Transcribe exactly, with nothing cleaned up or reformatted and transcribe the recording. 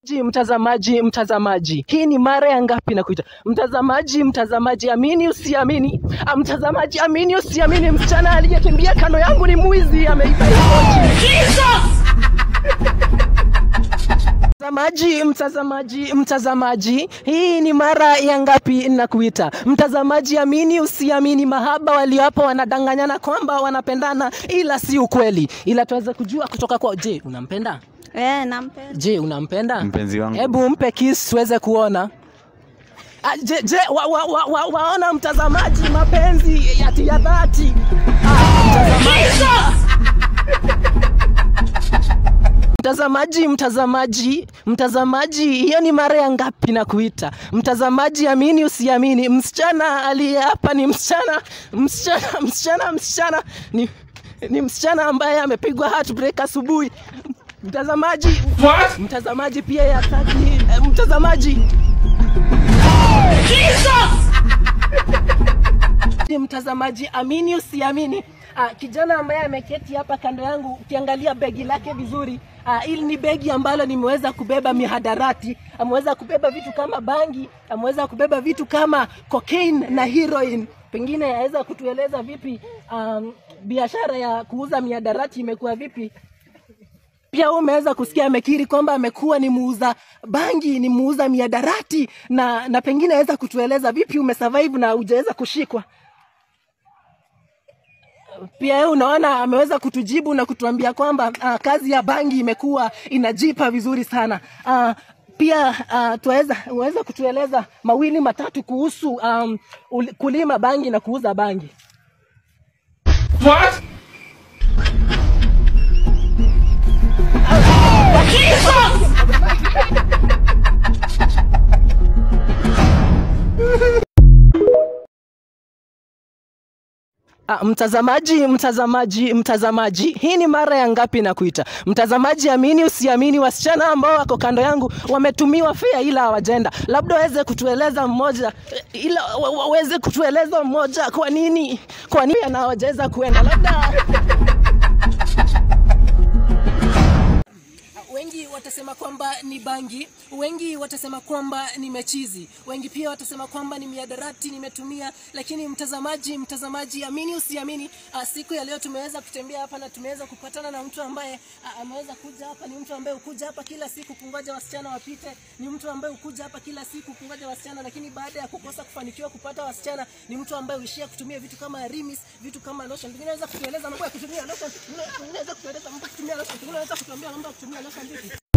Mtazamaji, mtazamaji, hii ni mara ya ngapi na kuita? Mtazamaji, mtazamaji, amini usiamini. Mtazamaji, amini usiamini, msichana aliyekimbia kando yangu ni mwizi, ameiba Mtazamaji, mtazamaji, mtazamaji, hii ni mara ya ngapi na kuita? Mtazamaji, amini usiamini, mahaba waliopo wanadanganyana kwamba wanapendana, ila si ukweli. Ila tuweze kujua kutoka kwa, je, unampenda? Eh, nampenda. Je, unampenda? Mpenzi wangu. Hebu mpe kiss tuweze kuona. Ah, je, je wa, wa, wa, wa, waona mtazamaji, mapenzi ya ya dhati. Ah, mtazamaji. Mtazamaji, mtazamaji, mtazamaji, hiyo ni mara ya ngapi na kuita? Mtazamaji, amini usiamini, msichana aliye hapa ni msichana, msichana, msichana, msichana, ni ni msichana ambaye amepigwa heartbreak asubuhi. Mtazamaji, what? Mtazamaji pia yataki, mtazamaji. Jesus! Mtazamaji, amini usiamini, ah, kijana ambaye ameketi hapa kando yangu, ukiangalia begi lake vizuri, ah, ili ni begi ambalo nimeweza kubeba mihadarati, ameweza kubeba vitu kama bangi, ameweza kubeba vitu kama cocaine na heroin. Pengine yaweza kutueleza vipi um, biashara ya kuuza mihadarati imekuwa vipi? Pia umeweza kusikia amekiri kwamba amekuwa ni muuza bangi, ni muuza mihadarati, na na pengine aweza kutueleza vipi umesurvive na hujaweza kushikwa. Pia yeye unaona ameweza kutujibu na kutuambia kwamba uh, kazi ya bangi imekuwa inajipa vizuri sana. Uh, pia uh, tuweza uweza kutueleza mawili matatu kuhusu um, kulima bangi na kuuza bangi. What? Ah, mtazamaji, mtazamaji, mtazamaji, hii ni mara ya ngapi na kuita? Mtazamaji, amini usiamini, wasichana ambao wako kando yangu wametumiwa fea ila hawajenda. Labda waweze kutueleza mmoja, ila waweze kutueleza mmoja kwa nini, kwa nini na hawajaweza kuenda. Labda wengi watasema kwamba ni bangi, wengi watasema kwamba ni mechizi, wengi pia watasema kwamba ni mihadarati nimetumia. Lakini mtazamaji, mtazamaji, amini usiamini, uh, siku ya leo tumeweza kutembea hapa na tumeweza kupatana na mtu ambaye uh, ameweza kuja hapa. Ni mtu ambaye ukuja hapa kila siku kungoja wasichana wapite, ni mtu ambaye ukuja hapa kila siku kungoja wasichana, lakini baada ya kukosa kufanikiwa kupata wasichana, ni mtu ambaye uishia kutumia vitu kama rimis, vitu kama lotion. Pengine unaweza kutueleza mambo ya kutumia lotion, unaweza kutueleza mambo ya kutumia lotion, unaweza kutuambia mambo ya kutumia lotion vipi?